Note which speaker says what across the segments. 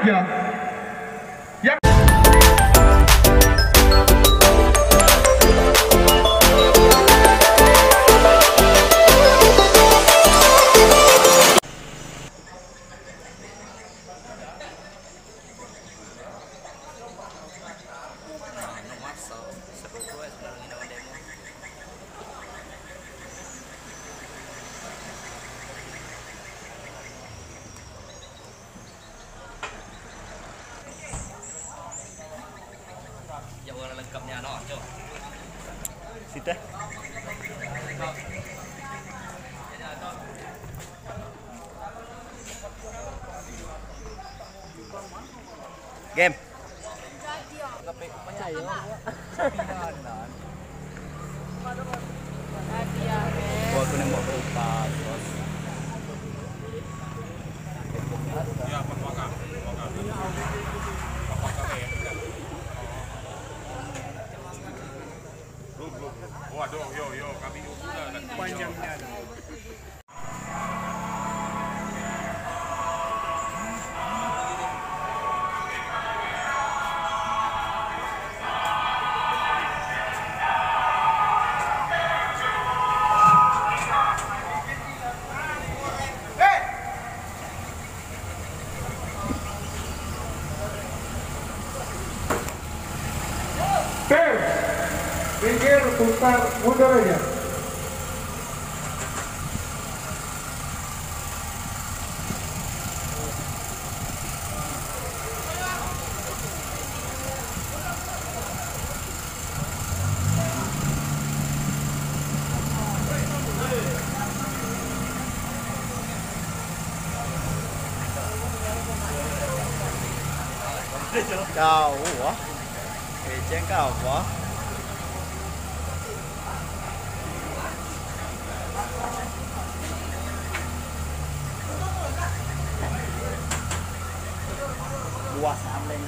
Speaker 1: saja. Yang
Speaker 2: lengkapnya no, coba.
Speaker 3: Sita. Game. Gua aku nembak berupa bos.
Speaker 1: ya pembukaan. Waduh, yo, kami panjangnya. Pinggir, putar, mundur aja.
Speaker 3: Kau wah. Keceng kau wah. Luas amleng.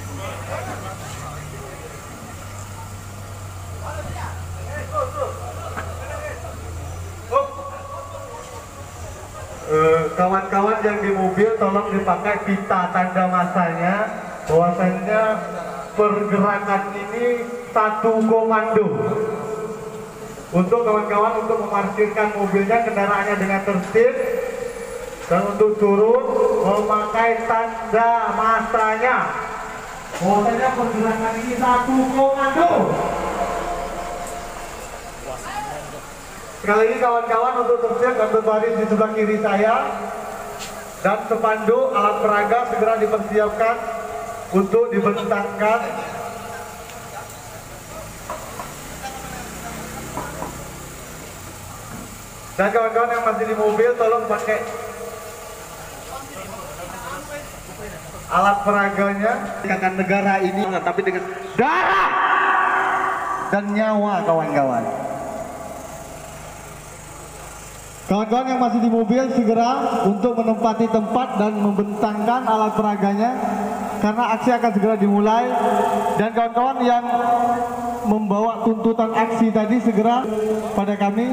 Speaker 1: Kawan-kawan yang di mobil tolong dipakai pita tanda masanya bahwasanya pergerakan ini satu komando. Untuk kawan-kawan untuk memarkirkan mobilnya, kendaraannya dengan tertib, dan untuk turun memakai tanda masanya bahwasanya pergerakan ini satu komando. Sekali lagi kawan-kawan untuk tertib dan berbaris di sebelah kiri saya, dan spanduk alat peraga segera dipersiapkan untuk dibentangkan. Dan kawan-kawan yang masih di mobil tolong pakai alat peraganya. Akan negara ini tapi dengan darah dan nyawa kawan-kawan. Kawan-kawan yang masih di mobil segera untuk menempati tempat dan membentangkan alat peraganya karena aksi akan segera dimulai. Dan kawan-kawan yang membawa tuntutan aksi tadi segera pada kami.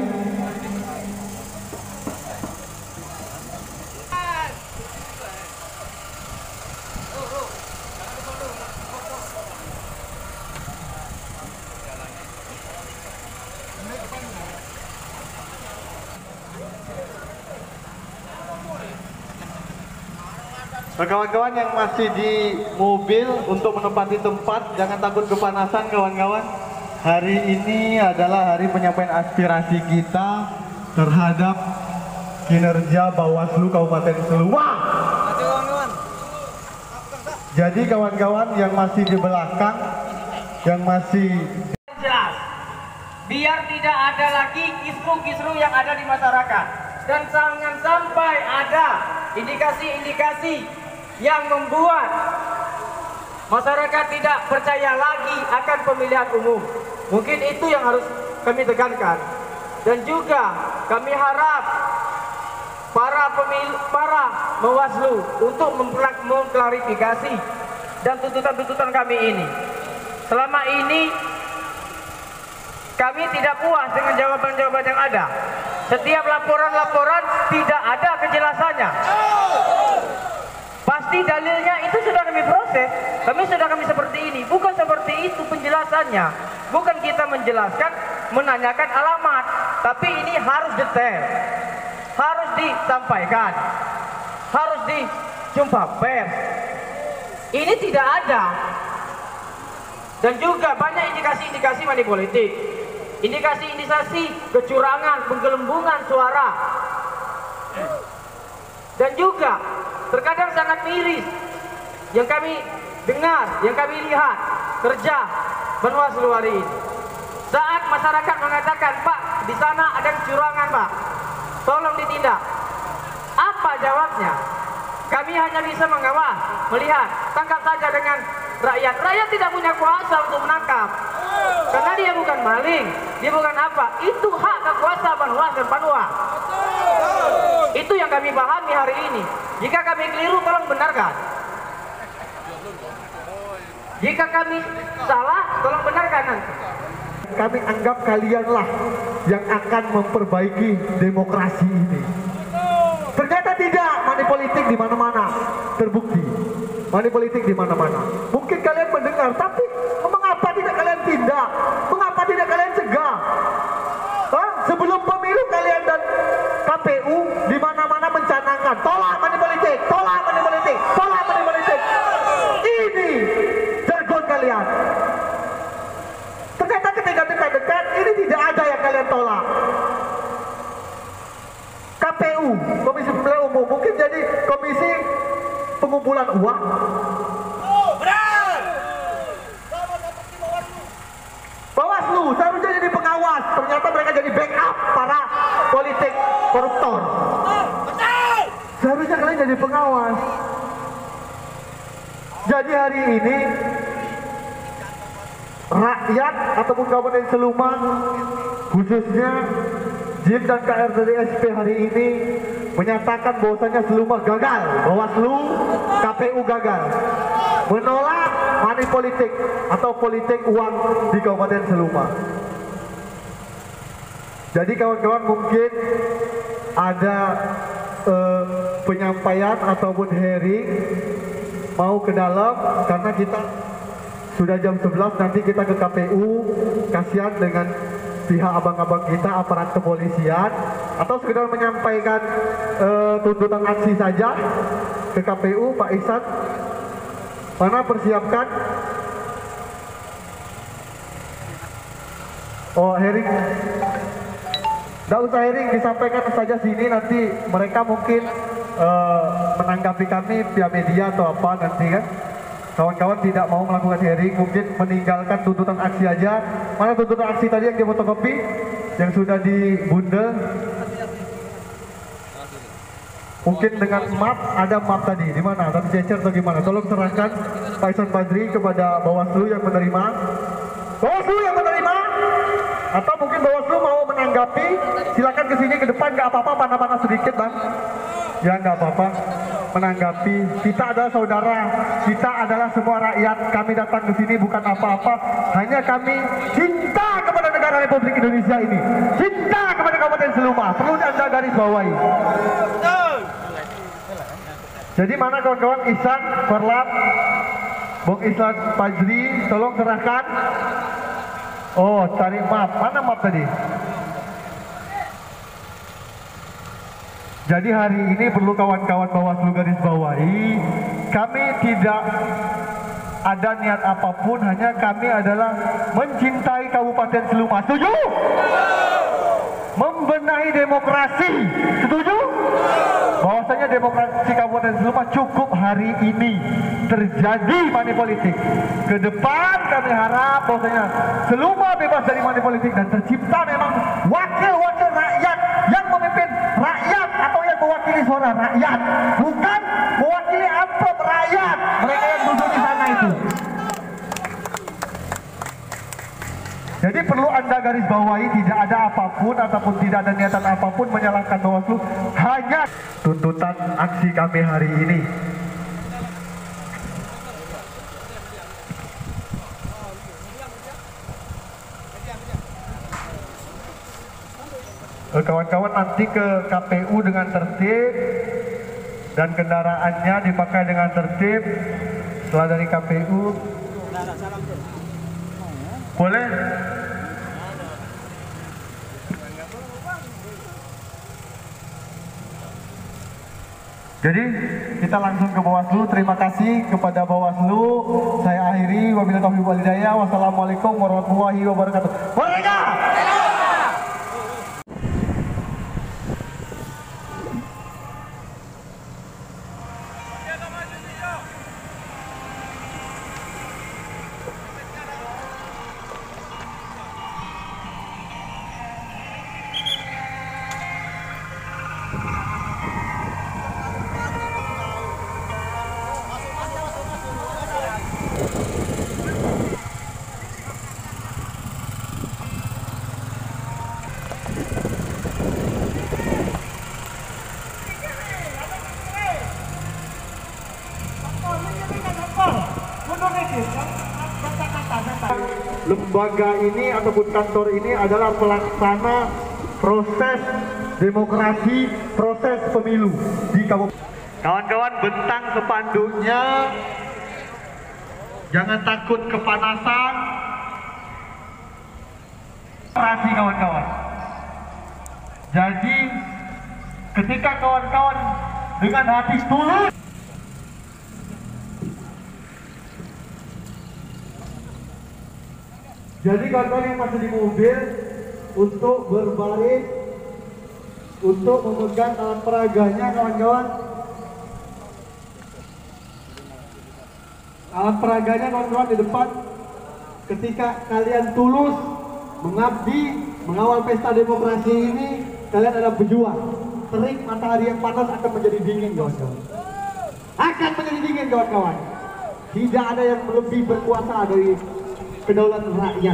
Speaker 1: Kawan-kawan yang masih di mobil untuk menempati tempat, jangan takut kepanasan kawan-kawan. Hari ini adalah hari penyampaian aspirasi kita terhadap kinerja Bawaslu Kabupaten Sleman. Jadi kawan-kawan yang masih di belakang, yang masih
Speaker 4: jelas, biar tidak ada lagi kisru-kisru yang ada di masyarakat, dan jangan sampai ada indikasi-indikasi yang membuat masyarakat tidak percaya lagi akan pemilihan umum. Mungkin itu yang harus kami tekankan. Dan juga kami harap para Bawaslu untuk mengklarifikasi dan tuntutan-tuntutan kami ini. Selama ini kami tidak puas dengan jawaban-jawaban yang ada. Setiap laporan-laporan tidak ada kejelasannya. Bukti dalilnya itu sudah kami proses. Kami sudah seperti ini. Bukan seperti itu penjelasannya. Bukan kita menjelaskan, menanyakan alamat. Tapi ini harus detail. Harus disampaikan. Harus dijumpa pers. Ini tidak ada. Dan juga banyak indikasi-indikasi money politik. Indikasi-indikasi kecurangan, penggelembungan suara. Dan juga terkadang sangat miris yang kami dengar, yang kami lihat kerja Bawaslu hari ini. Saat masyarakat mengatakan, Pak, di sana ada kecurangan, Pak, tolong ditindak. Apa jawabnya? Kami hanya bisa mengawas, melihat, tangkap saja dengan rakyat. Rakyat tidak punya kuasa untuk menangkap. Karena dia bukan maling, dia bukan apa. Itu hak kekuasaan Banwas dan Panwa. Itu yang kami pahami hari ini. Jika kami keliru, tolong benarkan. Jika kami salah, tolong benarkan nanti.
Speaker 1: Kami anggap kalianlah yang akan memperbaiki demokrasi ini. Ternyata tidak, money politik di mana-mana terbukti. Money politik di mana-mana. Mungkin kalian mendengar, tapi mengapa tidak kalian tindak? Mengapa tidak kalian cegah? Sebelum pemilu kalian dan KPU di mana-mana mencanangkan tolak money politik, tolak money politik, tolak money politik. Ini jargon kalian. Ternyata ketika dekat-dekat ini tidak ada yang kalian tolak. KPU, Komisi Pemilihan Umum, mungkin jadi komisi pengumpulan uang. Bawaslu seharusnya jadi pengawas, ternyata mereka jadi backup para politik koruptor. Seharusnya kalian jadi pengawas. Jadi hari ini rakyat ataupun Kabupaten Seluma, khususnya JIM dan KRDSP hari ini menyatakan bahwasanya Seluma gagal, Bawaslu, KPU gagal, menolak money politik atau politik uang di Kabupaten Seluma. Jadi kawan-kawan mungkin ada penyampaian ataupun hearing mau ke dalam karena kita sudah jam 11, nanti kita ke KPU, kasihan dengan pihak abang-abang kita aparat kepolisian, atau sekedar menyampaikan tuntutan aksi saja ke KPU. Pak Ihsan, mana persiapkan? Oh, hearing. Tidak usah hearing, disampaikan saja sini, nanti mereka mungkin menanggapi kami via media atau apa nanti kan. Kawan-kawan tidak mau melakukan hearing, mungkin meninggalkan tuntutan aksi aja. Mana tuntutan aksi tadi yang difotokopi, yang sudah dibundel? Mungkin dengan map, ada map tadi, di mana? Tadi cecer atau gimana? Tolong serahkan Pak Ihsan Badri kepada Bawaslu yang menerima. Bawaslu yang menerima, atau mungkin Bawaslu mau menanggapi, silakan ke sini ke depan, nggak apa-apa, panah-panah sedikit bang. Ya nggak apa-apa. Menanggapi, kita adalah saudara, kita adalah semua rakyat, kami datang ke sini bukan apa-apa, hanya kami cinta kepada negara Republik Indonesia ini, cinta kepada Kabupaten Seluma, perlu Anda garis bawahi. Jadi mana kawan-kawan Ihsan, Korlap, Bung Ihsan Fajri, tolong serahkan. Oh, cari map, mana map tadi? Jadi hari ini perlu kawan-kawan Bawaslu garis bawahi, kami tidak ada niat apapun, hanya kami adalah mencintai Kabupaten Seluma. Setuju? Membenahi demokrasi. Setuju? Bahwasanya demokrasi Kabupaten Seluma cukup hari ini terjadi money politik. Ke depan kami harap bahwasanya Seluma bebas dari money politik dan tercipta memang wakil-wakil rakyat yang memimpin rakyat atau yang mewakili suara rakyat, bukan mewakili amplop rakyat, mereka yang duduk di sana itu. Jadi perlu Anda garis bawahi, tidak ada apapun ataupun tidak ada niatan apapun menyalahkan Bawaslu, hanya tuntutan aksi kami hari ini. Kawan-kawan nanti ke KPU dengan tertib, dan kendaraannya dipakai dengan tertib. Setelah dari KPU, boleh. Jadi kita langsung ke Bawaslu. Terima kasih kepada Bawaslu. Saya akhiri. Wabillahi taufiq wal hidayah. Wassalamualaikum warahmatullahi wabarakatuh. Merdeka! Lembaga ini ataupun kantor ini adalah pelaksana proses demokrasi, proses pemilu di kabupaten. Kawan-kawan, bentang spanduknya, jangan takut kepanasan. Demokrasi kawan-kawan. Jadi ketika kawan-kawan dengan hati tulus jadi kawan-kawan yang masih di mobil untuk berbaris, untuk memegang alat peraganya kawan-kawan. Alat peraganya kawan-kawan di depan. Ketika kalian tulus mengabdi, mengawal pesta demokrasi ini, kalian adalah pejuang. Terik matahari yang panas akan menjadi dingin kawan-kawan. Akan menjadi dingin kawan-kawan. Tidak ada yang lebih berkuasa dari kedaulatan rakyat.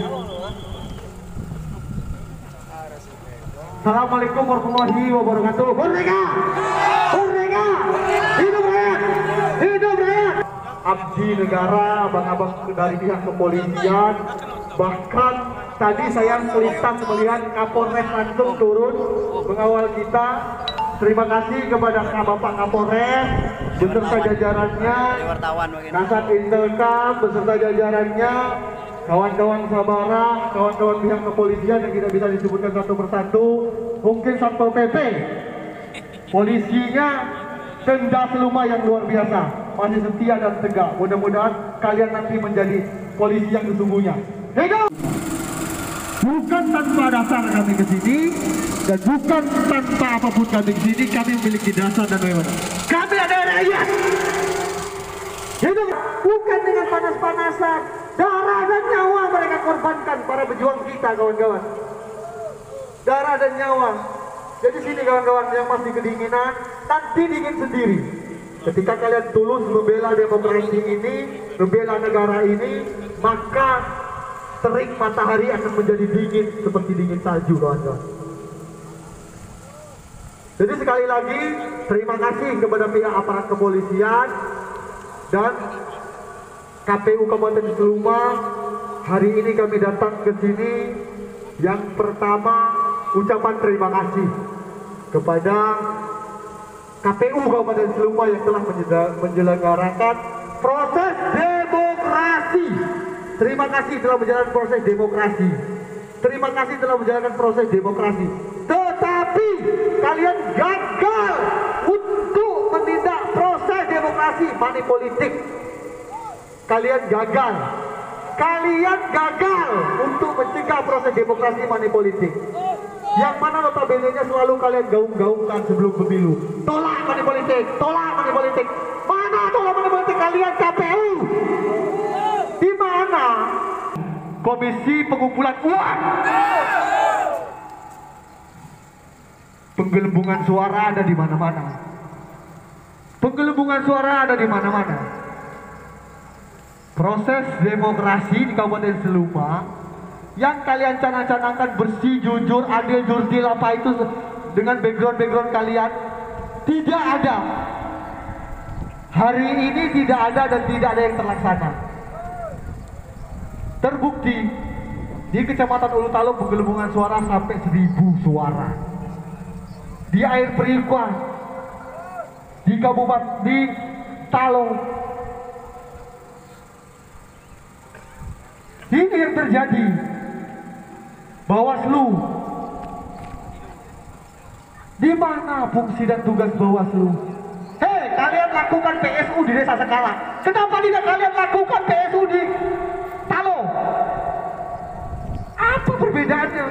Speaker 1: Assalamualaikum warahmatullahi wabarakatuh. Merdeka! Merdeka! Hidup rakyat! Hidup rakyat! Abdi negara, abang-abang dari pihak kepolisian. Bahkan tadi saya melintas melihat Kapolres langsung turun mengawal kita. Terima kasih kepada Bapak Kapolres beserta jajarannya, Kasat Intelkam beserta jajarannya, kawan-kawan Sabara, kawan-kawan pihak kepolisian yang tidak bisa disebutkan satu persatu, mungkin Satpol PP, polisinya, denda seluma yang luar biasa, masih setia dan tegak. Mudah-mudahan kalian nanti menjadi polisi yang sesungguhnya. Hidup! Bukan tanpa dasar kami ke sini, dan bukan tanpa apapun kami ke sini. Kami memiliki dasar dan wewenang. Kami adalah rakyat. Hidup bukan dengan panas-panasan. Darah dan nyawa mereka korbankan para pejuang kita, kawan-kawan. Darah dan nyawa. Jadi sini kawan-kawan yang masih kedinginan, nanti dingin sendiri. Ketika kalian tulus membela demokrasi ini, membela negara ini, maka terik matahari akan menjadi dingin seperti dingin salju, kawan-kawan. Jadi sekali lagi, terima kasih kepada pihak aparat kepolisian dan KPU Kabupaten Seluma. Hari ini kami datang ke sini. Yang pertama, ucapan terima kasih kepada KPU Kabupaten Seluma yang telah menyelenggarakan proses demokrasi. Terima kasih telah menjalankan proses demokrasi. Terima kasih telah menjalankan proses demokrasi. Tetapi kalian gagal untuk menindak proses demokrasi, money politik. Kalian gagal. Kalian gagal untuk mencegah proses demokrasi money politik. Yang mana notabene-nya selalu kalian gaung-gaungkan sebelum pemilu. Tolak money politik, tolak money politik. Mana tolak money politik kalian KPU? Di mana komisi pengumpulan uang? Penggelembungan suara ada di mana-mana. Penggelembungan suara ada di mana-mana. Proses demokrasi di Kabupaten Seluma yang kalian canang-canangkan bersih, jujur, adil, jurdil, apa itu dengan background kalian, tidak ada. Hari ini tidak ada dan tidak ada yang terlaksana. Terbukti di Kecamatan Ulu Talo penggelembungan suara sampai 1000 suara. Di air Perikuan di Kabupaten di Talong. Ini yang terjadi. Bawaslu. Di mana fungsi dan tugas Bawaslu? Hei, kalian lakukan PSU di Desa Sekala. Kenapa tidak kalian lakukan PSU di Talong? Apa perbedaannya?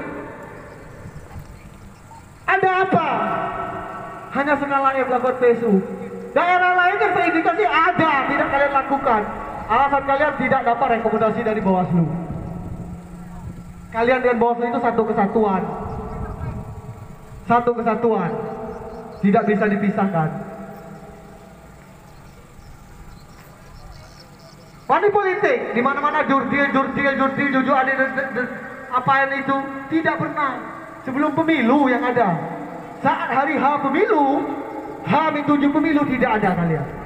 Speaker 1: Ada apa? Hanya Sekala yang melakukan PSU. Daerah lain yang terindikasi ada, tidak kalian lakukan. Alasan kalian tidak dapat rekomendasi dari Bawaslu. Kalian dengan Bawaslu itu satu kesatuan. Satu kesatuan. Tidak bisa dipisahkan. Money politik, di mana-mana jurdil, jujur ada apaan itu tidak pernah. Sebelum pemilu yang ada. Saat hari H pemilu, H-7 pemilu tidak ada kalian.